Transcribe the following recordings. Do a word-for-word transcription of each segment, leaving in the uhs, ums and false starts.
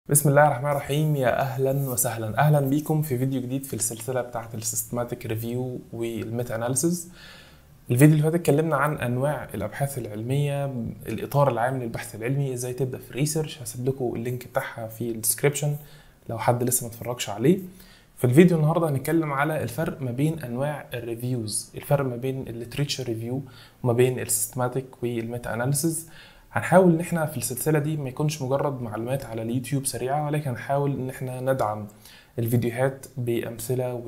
بسم الله الرحمن الرحيم. يا اهلا وسهلا، اهلا بيكم في فيديو جديد في السلسله بتاعه السيستماتيك ريفيو والميتا اناليسز. الفيديو اللي فات اتكلمنا عن انواع الابحاث العلميه، الاطار العام للبحث العلمي، ازاي تبدا في الريسيرش. هسيب لكم اللينك بتاعها في الديسكريبشن لو حد لسه ما اتفرجش عليه. في الفيديو النهارده هنتكلم على الفرق ما بين انواع الريفيوز، الفرق ما بين الليتريتشر ريفيو وما بين السيستماتيك والميتا اناليسز. هنحاول ان احنا في السلسله دي ما يكونش مجرد معلومات على اليوتيوب سريعه، ولكن هنحاول ان احنا ندعم الفيديوهات بامثله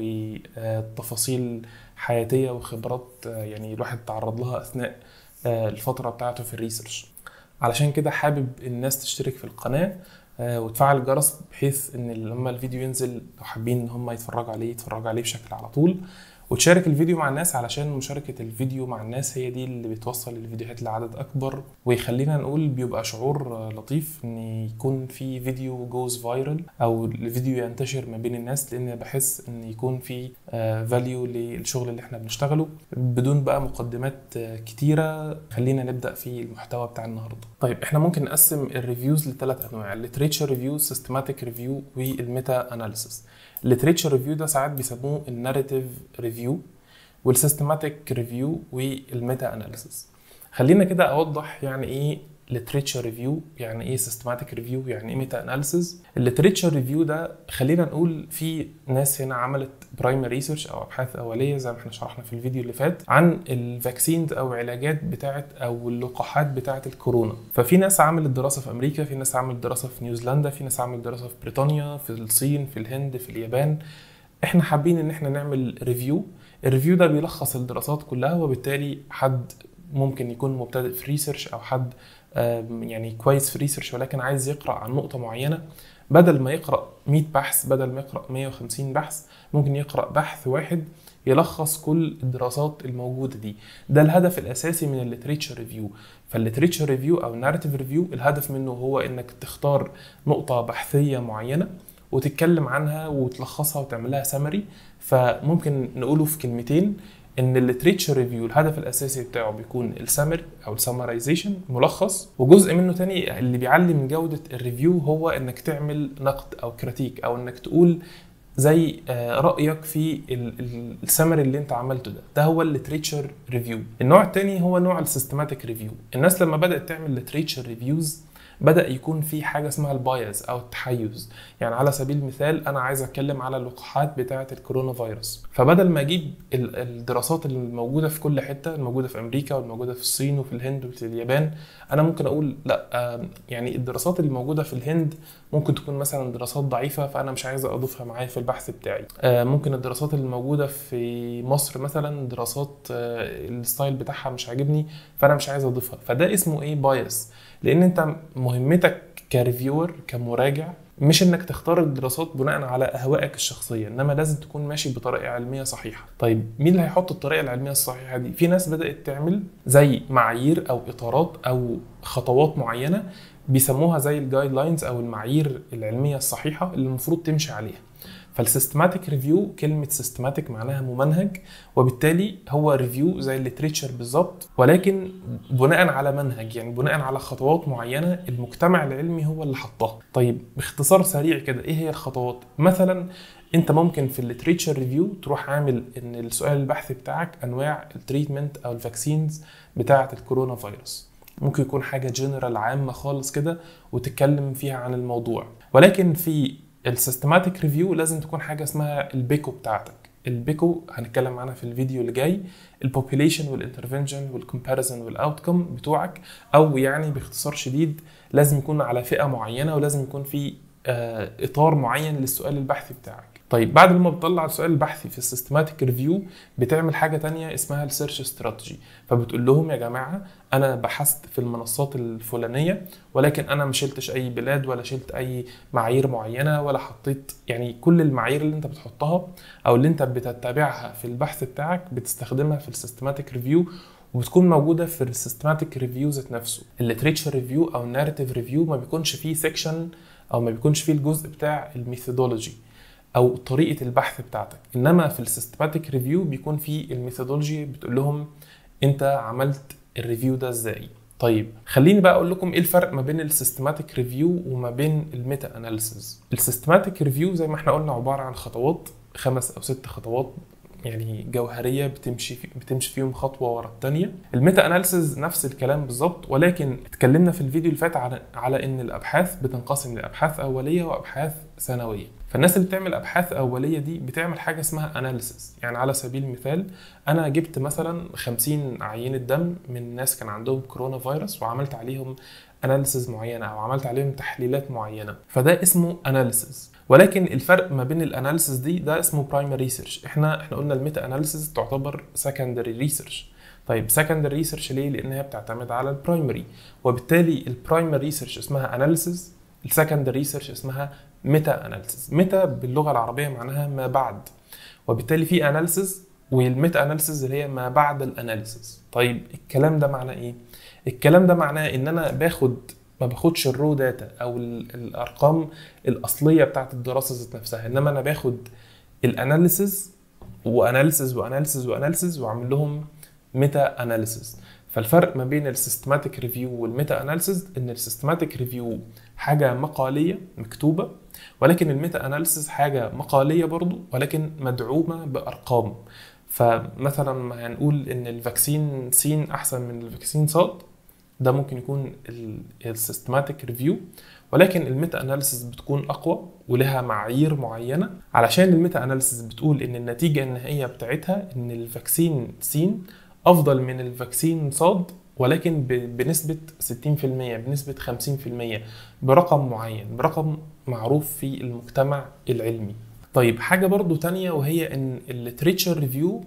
وتفاصيل حياتيه وخبرات يعني الواحد تعرض لها اثناء الفتره بتاعته في الريسيرش. علشان كده حابب الناس تشترك في القناه وتفعل الجرس، بحيث ان لما الفيديو ينزل لو حابين ان هم يتفرجوا عليه يتفرجوا عليه بشكل على طول، وتشارك الفيديو مع الناس، علشان مشاركة الفيديو مع الناس هي دي اللي بتوصل الفيديوهات لعدد أكبر، ويخلينا نقول بيبقى شعور لطيف إن يكون في فيديو جوز فايرل أو الفيديو ينتشر ما بين الناس، لأن بحس إن يكون في فاليو للشغل اللي احنا بنشتغله. بدون بقى مقدمات كتيرة، خلينا نبدأ في المحتوى بتاع النهاردة. طيب احنا ممكن نقسم الريفيوز لثلاث أنواع: الليتريتشر ريفيو، سيستماتيك ريفيو، والميتا أناليسيس. الليتريتشر ريفيو ده ساعات بيسموه الناريتيف ريفيو، والسيستماتيك ريفيو، والميتا اناليسيس. خلينا كده اوضح يعني ايه literature ريفيو، يعني ايه systematic ريفيو، يعني ايه ميتا اناليسيس. الليتريتشر ريفيو ده خلينا نقول في ناس هنا عملت برايمري ريسيرش او ابحاث اوليه زي ما احنا شرحنا في الفيديو اللي فات عن الفاكسينز او علاجات بتاعه او اللقاحات بتاعه الكورونا. ففي ناس عملت دراسه في امريكا، في ناس عملت دراسه في نيوزيلندا، في ناس عملت دراسه في بريطانيا، في الصين، في الهند، في اليابان. احنا حابين ان احنا نعمل ريفيو. الريفيو ده بيلخص الدراسات كلها، وبالتالي حد ممكن يكون مبتدئ في ريسيرش او حد يعني كويس في ريسيرش ولكن عايز يقرأ عن نقطة معينة، بدل ما يقرأ مية بحث، بدل ما يقرأ مية وخمسين بحث، ممكن يقرأ بحث واحد يلخص كل الدراسات الموجودة دي. ده الهدف الأساسي من الليتريتشر ريفيو. فالليتريتشر ريفيو أو الناريتيف ريفيو الهدف منه هو إنك تختار نقطة بحثية معينة وتتكلم عنها وتلخصها وتعملها سمري. فممكن نقوله في كلمتين ان الليتريتشر ريفيو الهدف الاساسي بتاعه بيكون السمري او السمرايزيشن، ملخص، وجزء منه تاني اللي بيعلي من جودة الريفيو هو انك تعمل نقد او كريتيك، او انك تقول زي رأيك في السمري اللي انت عملته. ده ده هو الليتريتشر ريفيو. النوع التاني هو نوع السيستماتيك ريفيو. الناس لما بدأت تعمل ليتريتشر ريفيوز بدأ يكون في حاجة اسمها البايز أو التحيز. يعني على سبيل المثال أنا عايز أتكلم على اللقاحات بتاعة الكورونا فيروس، فبدل ما أجيب الدراسات اللي موجودة في كل حتة، الموجودة في أمريكا والموجودة في الصين وفي الهند وفي اليابان، أنا ممكن أقول لا، يعني الدراسات اللي موجودة في الهند ممكن تكون مثلا دراسات ضعيفة، فأنا مش عايز أضيفها معايا في البحث بتاعي. ممكن الدراسات اللي موجودة في مصر مثلا دراسات الستايل بتاعها مش عاجبني، فأنا مش عايز أضيفها. فده اسمه إيه؟ بايس. لان انت مهمتك كريفيور كمراجع مش انك تختار الدراسات بناء على اهوائك الشخصيه، انما لازم تكون ماشي بطريقه علميه صحيحه. طيب مين اللي هيحط الطريقه العلميه الصحيحه دي؟ في ناس بدات تعمل زي معايير او اطارات او خطوات معينه بيسموها زي الجايد لاينز او المعايير العلميه الصحيحه اللي المفروض تمشي عليها. فالسيستماتيك ريفيو، كلمة سيستماتيك معناها ممنهج، وبالتالي هو ريفيو زي الليتريتشر بالظبط، ولكن بناء على منهج، يعني بناء على خطوات معينة المجتمع العلمي هو اللي حطها. طيب باختصار سريع كده ايه هي الخطوات؟ مثلا انت ممكن في الليتريتشر ريفيو تروح عامل ان السؤال البحثي بتاعك انواع التريتمنت او الفاكسينز بتاعة الكورونا فيروس. ممكن يكون حاجة جنرال عامة خالص كده وتتكلم فيها عن الموضوع. ولكن في السيستماتيك ريفيو لازم تكون حاجه اسمها البيكو بتاعتك. البيكو هنتكلم عنها في الفيديو اللي جاي. البوبوليشن والانترفنشن والكومباريزن والاوتكم بتوعك، او يعني باختصار شديد لازم يكون على فئه معينه، ولازم يكون في اطار معين للسؤال البحثي بتاعك. طيب بعد ما بتطلع السؤال البحثي في السيستماتيك ريفيو بتعمل حاجه تانية اسمها السيرش استراتيجي. فبتقول لهم يا جماعه انا بحثت في المنصات الفلانيه، ولكن انا ما شلتش اي بلاد ولا شلت اي معايير معينه ولا حطيت، يعني كل المعايير اللي انت بتحطها او اللي انت بتتبعها في البحث بتاعك بتستخدمها في السيستماتيك ريفيو، وبتكون موجوده في السيستماتيك ريفيو ذات نفسه. الليتريتشر ريفيو او الناريتيف ريفيو ما بيكونش فيه سيكشن او ما بيكونش فيه الجزء بتاع الميثودولوجي او طريقه البحث بتاعتك، انما في السيستماتيك ريفيو بيكون فيه الميثودولوجي، بتقول لهم انت عملت الريفيو ده ازاي. طيب خليني بقى اقول لكم ايه الفرق ما بين السيستماتيك ريفيو وما بين الميتا اناليسيز. السيستماتيك ريفيو زي ما احنا قلنا عباره عن خطوات، خمس او ست خطوات يعني جوهريه بتمشي في بتمشي فيهم خطوه ورا الثانيه. الميتا اناليسيز نفس الكلام بالظبط، ولكن اتكلمنا في الفيديو اللي فات على على ان الابحاث بتنقسم لابحاث اوليه وابحاث ثانويه. فالناس اللي بتعمل ابحاث اوليه دي بتعمل حاجه اسمها اناليسيز. يعني على سبيل المثال انا جبت مثلا خمسين عينه دم من ناس كان عندهم كورونا فيروس وعملت عليهم اناليسيز معينه او عملت عليهم تحليلات معينه، فده اسمه اناليسيز. ولكن الفرق ما بين الاناليسيز دي ده اسمه برايمري ريسيرش. احنا احنا قلنا الميتا اناليسيز تعتبر سكندري ريسيرش. طيب سكندري ريسيرش ليه؟ لان هي بتعتمد على البرايمري، وبالتالي البرايمري ريسيرش اسمها اناليسيز، السكندري ريسيرش اسمها ميتا اناليسيز. ميتا باللغه العربيه معناها ما بعد، وبالتالي في اناليسيز والميتا اناليسيز اللي هي ما بعد الاناليسيز. طيب الكلام ده معناه ايه؟ الكلام ده معناه ان انا باخد ما باخدش الرو داتا او الارقام الاصليه بتاعت الدراسه ذات نفسها، انما انا باخد الاناليسيز واناليسيز واناليسيز واناليسيز واعمل لهم ميتا اناليسيز. فالفرق ما بين السيستماتيك ريفيو والميتا اناليسيز ان السيستماتيك ريفيو حاجه مقاليه مكتوبه، ولكن الميتا اناليسيز حاجه مقاليه برضو ولكن مدعومه بارقام. فمثلا هنقول ان الفاكسين س احسن من الفاكسين ص، ده ممكن يكون السيستماتيك ريفيو. ولكن الميتا اناليسيز بتكون اقوى ولها معايير معينه، علشان الميتا اناليسيز بتقول ان النتيجه النهائيه بتاعتها ان الفاكسين س افضل من الفاكسين ص، ولكن بنسبه ستين في المية، بنسبه خمسين في المية، برقم معين، برقم معروف في المجتمع العلمي. طيب حاجه برضو تانية وهي ان الليتريتشر ريفيو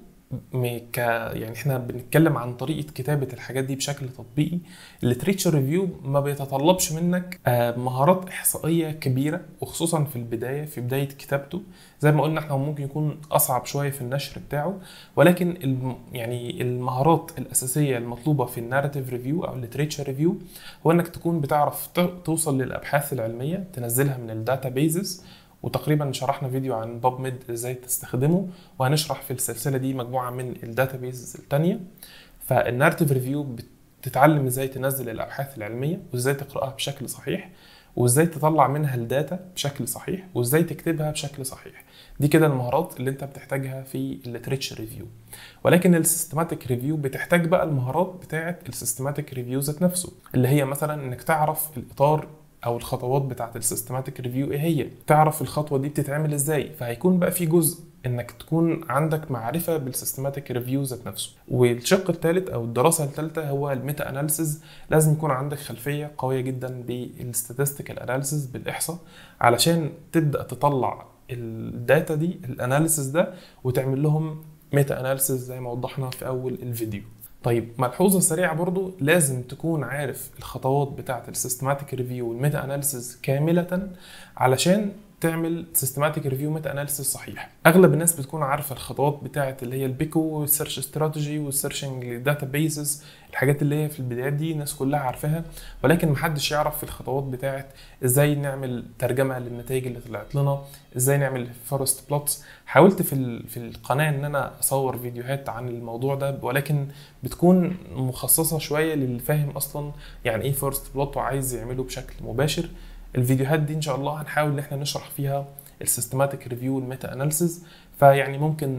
ك يعني احنا بنتكلم عن طريقه كتابه الحاجات دي بشكل تطبيقي. الليتريتشر ريفيو ما بيتطلبش منك مهارات احصائيه كبيره، وخصوصا في البدايه في بدايه كتابته. زي ما قلنا احنا ممكن يكون اصعب شويه في النشر بتاعه، ولكن الم يعني المهارات الاساسيه المطلوبه في الناراتيف ريفيو او الليتريتشر ريفيو هو انك تكون بتعرف توصل للابحاث العلميه، تنزلها من الداتا بيزز. وتقريبا شرحنا فيديو عن باب ميد ازاي تستخدمه، وهنشرح في السلسله دي مجموعه من الداتابيز الثانيه. فالنارتيف ريفيو بتتعلم ازاي تنزل الابحاث العلميه، وازاي تقراها بشكل صحيح، وازاي تطلع منها الداتا بشكل صحيح، وازاي تكتبها بشكل صحيح. دي كده المهارات اللي انت بتحتاجها في الليتريتشر ريفيو. ولكن السيستماتيك ريفيو بتحتاج بقى المهارات بتاعه السيستماتيك ريفيو ذات نفسه، اللي هي مثلا انك تعرف الاطار او الخطوات بتاعه السيستماتيك ريفيو ايه هي، تعرف الخطوه دي بتتعمل ازاي. فهيكون بقى في جزء انك تكون عندك معرفه بالسيستماتيك ريفيو ذات نفسه. والشق الثالث او الدراسه الثالثه هو الميتا اناليسيز. لازم يكون عندك خلفيه قويه جدا بالستاتستيكال اناليسيز، بالاحصاء، علشان تبدا تطلع الداتا دي، الاناليسيز ده، وتعمل لهم ميتا اناليسيز زي ما وضحنا في اول الفيديو. طيب ملحوظه سريعه برضو، لازم تكون عارف الخطوات بتاعه السيستماتيك ريفيو والميتا اناليسيز كامله علشان تعمل سيستماتيك ريفيو ميتا اناليسيز صحيح. اغلب الناس بتكون عارفه الخطوات بتاعه اللي هي البيكو والسيرش استراتيجي والسيرشنج داتا بيزز، الحاجات اللي هي في البدايات دي الناس كلها عارفاها، ولكن محدش يعرف في الخطوات بتاعه ازاي نعمل ترجمه للنتائج اللي طلعت لنا، ازاي نعمل فورست بلوتس. حاولت في في القناه ان انا اصور فيديوهات عن الموضوع ده، ولكن بتكون مخصصه شويه للي فاهم اصلا يعني ايه فورست بلوت وعايز يعمله بشكل مباشر. الفيديوهات دي ان شاء الله هنحاول ان احنا نشرح فيها السيستماتيك ريفيو والميتا اناليسيز. فيعني ممكن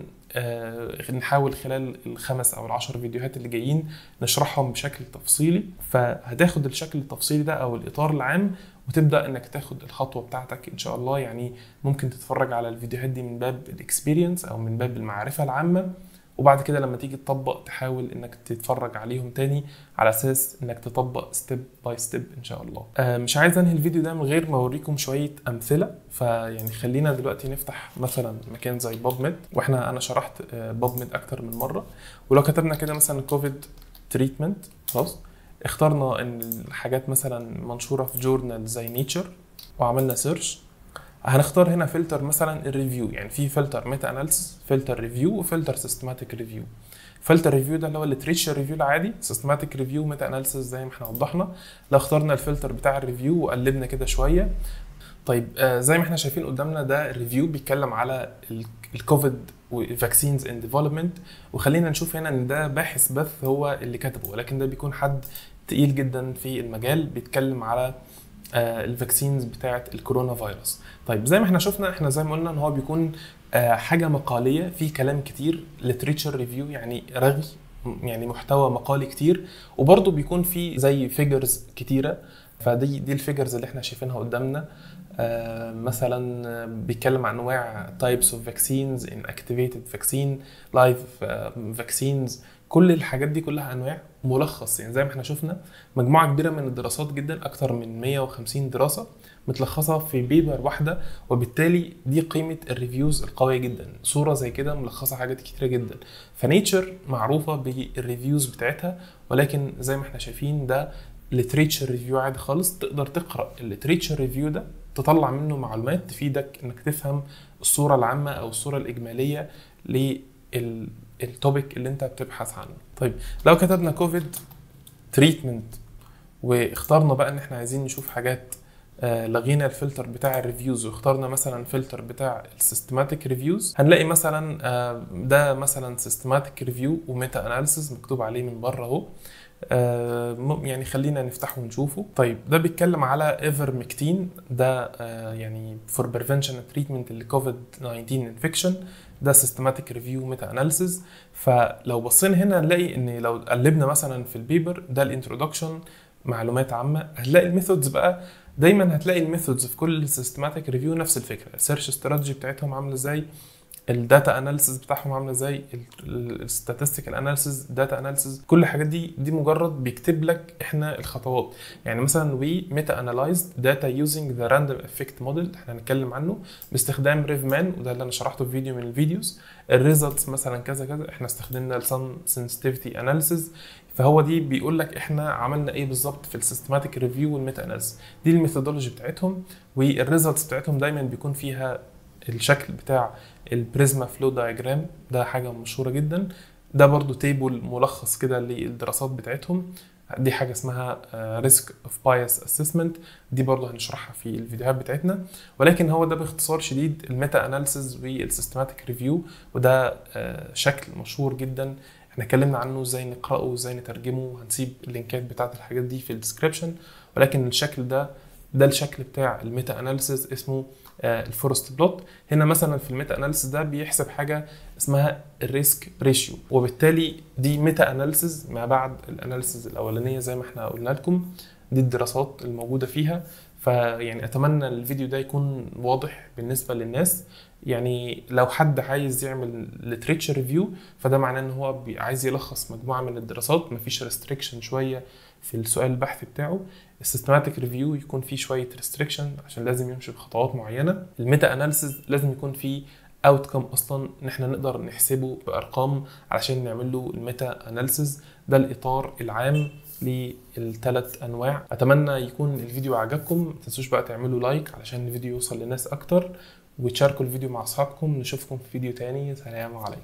آه نحاول خلال الخمس او العشر فيديوهات اللي جايين نشرحهم بشكل تفصيلي. فهتاخد الشكل التفصيلي ده او الاطار العام، وتبدا انك تاخد الخطوه بتاعتك ان شاء الله. يعني ممكن تتفرج على الفيديوهات دي من باب الاكسبيرينس او من باب المعرفه العامه، وبعد كده لما تيجي تطبق تحاول انك تتفرج عليهم تاني على اساس انك تطبق ستيب باي ستيب ان شاء الله. آه مش عايز انهي الفيديو ده من غير ما اوريكم شويه امثله. فيعني خلينا دلوقتي نفتح مثلا مكان زي باب ميد، واحنا انا شرحت باب ميد اكتر من مره. ولو كتبنا كده مثلا كوفيد تريتمنت، خلاص اخترنا ان الحاجات مثلا منشوره في جورنال زي نيتشر وعملنا سيرش، هنختار هنا فلتر مثلا الريفيو. يعني في فلتر ميتا اناليسيس، فلتر ريفيو، وفلتر سيستماتيك ريفيو. فلتر ريفيو ده اللي هو الليتريتشر ريفيو العادي، سيستماتيك ريفيو ميتا اناليسيس زي ما احنا وضحنا. لو اخترنا الفلتر بتاع الريفيو وقلبنا كده شويه، طيب آه زي ما احنا شايفين قدامنا ده الريفيو بيتكلم على الكوفيد وفاكسينز ان ديفلوبمنت. وخلينا نشوف هنا ان ده باحث بث هو اللي كتبه، ولكن ده بيكون حد تقيل جدا في المجال، بيتكلم على آه الفاكسينز بتاعه الكورونا فيروس. طيب زي ما احنا شفنا، احنا زي ما قلنا ان هو بيكون آه حاجه مقاليه، في كلام كتير، literature ريفيو يعني رغي، يعني محتوى مقالي كتير، وبرضه بيكون في زي فيجرز كتيره. فدي دي الفيجرز اللي احنا شايفينها قدامنا. آه مثلا بيتكلم عن انواع types of vaccines, inactivated vaccine, live uh, vaccines. كل الحاجات دي كلها انواع ملخص، يعني زي ما احنا شفنا مجموعه كبيره من الدراسات جدا، اكتر من مية وخمسين دراسه متلخصه في بيبر واحده، وبالتالي دي قيمه الريفيوز القويه جدا. صوره زي كده ملخصه حاجات كتيره جدا. فنيتشر معروفه بالريفيوز بتاعتها، ولكن زي ما احنا شايفين ده literature ريفيو عادي خالص. تقدر تقرا الليتريتشر ريفيو ده، تطلع منه معلومات تفيدك انك تفهم الصوره العامه او الصوره الاجماليه للتوبيك اللي انت بتبحث عنه. طيب لو كتبنا كوفيد تريتمنت واخترنا بقى ان احنا عايزين نشوف حاجات، آه لغينا الفلتر بتاع الريفيوز واخترنا مثلا فلتر بتاع السيستماتيك ريفيوز، هنلاقي مثلا آه ده مثلا سيستماتيك ريفيو وميتا اناليسيز مكتوب عليه من بره اهو. آه يعني خلينا نفتحه ونشوفه. طيب ده بيتكلم على ايفرمكتين، ده آه يعني فور بريفنشن تريتمنت لكوفيد تسعة عشر انفكشن. ده سيستماتيك ريفيو ميتا اناليسيز. فلو بصينا هنا هنلاقي ان لو قلبنا مثلا في البيبر ده الانترودكشن، معلومات عامه، هتلاقي الميثودز بقى. دايما هتلاقي الميثودز في كل سيستماتيك ريفيو نفس الفكره، السيرش استراتيجي بتاعتهم عامله ازاي، الداتا اناليسيز بتاعهم عامله ازاي، الستاتستيكال اناليسيز، داتا اناليسيز، كل الحاجات دي دي مجرد بيكتب لك احنا الخطوات. يعني مثلا وي ميتا انالايزد داتا يوزنج ذا راندوم افكت موديل، احنا هنتكلم عنه باستخدام ريفمان، وده اللي انا شرحته في فيديو من الفيديوز. الريزلتس مثلا كذا كذا، احنا استخدمنا السن سنسيتيفيتي اناليسيز. فهو دي بيقول لك احنا عملنا ايه بالظبط في السيستماتيك ريفيو والميتا اناليسيز. دي الميثودولوجي بتاعتهم، والريزلتس بتاعتهم دايما بيكون فيها الشكل بتاع البريزما فلو دايجرام، ده حاجه مشهوره جدا. ده برضو تيبل ملخص كده للدراسات بتاعتهم. دي حاجه اسمها ريسك اوف بايس اسسمنت، دي برضو هنشرحها في الفيديوهات بتاعتنا. ولكن هو ده باختصار شديد الميتا اناليسيز والسيستماتيك ريفيو، وده شكل مشهور جدا. احنا اتكلمنا عنه ازاي نقراه وازاي نترجمه، هنسيب اللينكات بتاعت الحاجات دي في الديسكريبشن. ولكن الشكل ده ده الشكل بتاع الميتا اناليسيز، اسمه الفورست بلوت. هنا مثلا في الميتا اناليسيز ده بيحسب حاجه اسمها الريسك ريشيو، وبالتالي دي ميتا اناليسيز ما بعد الاناليسيز الاولانيه زي ما احنا قلنا لكم. دي الدراسات الموجوده فيها. فيعني اتمنى الفيديو ده يكون واضح بالنسبه للناس. يعني لو حد عايز يعمل literature ريفيو، فده معناه ان هو عايز يلخص مجموعه من الدراسات، مفيش ريستريكشن شويه في السؤال البحثي بتاعه. السيستماتيك ريفيو يكون فيه شويه ريستريكشن عشان لازم يمشي بخطوات معينه. الميتا اناليسيز لازم يكون فيه اوتكم اصلا ان احنا نقدر نحسبه بارقام علشان نعمل له الميتا اناليسيز. ده الاطار العام للثلاث انواع. اتمنى يكون الفيديو عجبكم. ما تنسوش بقى تعملوا لايك علشان الفيديو يوصل لناس اكتر، وتشاركوا الفيديو مع اصحابكم. نشوفكم في فيديو تاني. سلام عليكم.